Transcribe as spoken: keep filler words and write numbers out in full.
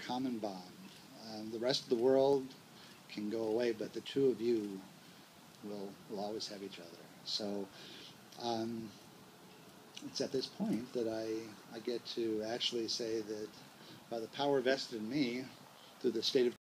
common bond. Um, the rest of the world can go away, but the two of you will will always have each other. So um, it's at this point that I, I get to actually say that by the power vested in me through the state of